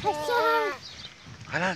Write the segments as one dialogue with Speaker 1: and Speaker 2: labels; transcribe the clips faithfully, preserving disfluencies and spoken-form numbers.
Speaker 1: Vai lá.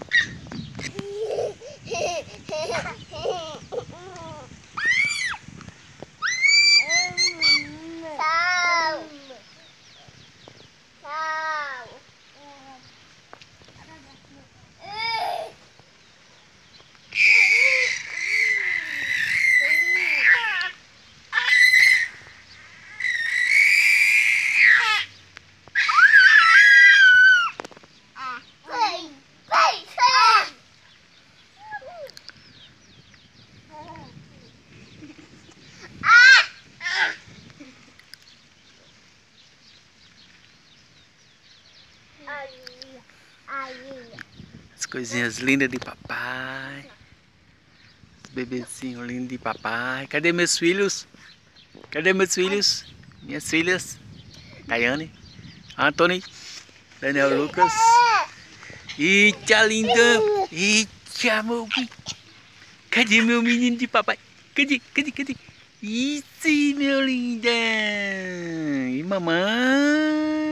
Speaker 1: As coisinhas lindas de papai. Os bebezinhos lindos de papai. Cadê meus filhos? Cadê meus filhos? Minhas filhas. Tayane, Anthony, Daniel Lucas. Eita, linda. Eita, meu. Cadê meu menino de papai? Cadê? Cadê? Cadê? Isso, meu linda. E mamãe.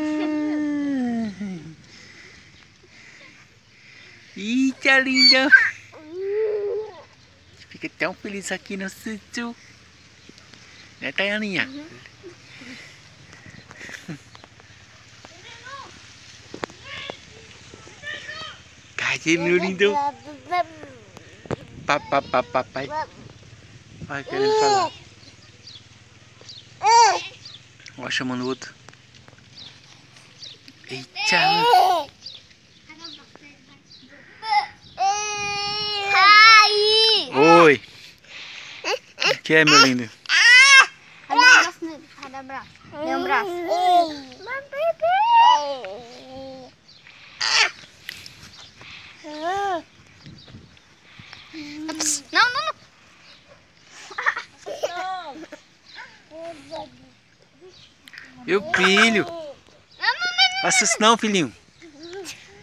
Speaker 1: Eita, linda. Fica tão feliz aqui no sítio. Né, Tayaninha? Uhum. Cadê meu lindo? Papai, papai, papai. Vai querendo falar. Ó, chamando o outro. Eita. Oi. O que é, meu lindo?
Speaker 2: Dá um abraço. Dê um abraço. Não, não, não.
Speaker 1: Meu filho. Faça isso não, filhinho.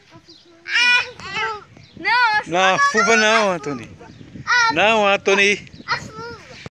Speaker 2: Não,
Speaker 1: não, fuba não, Anthony. Não, Anthony.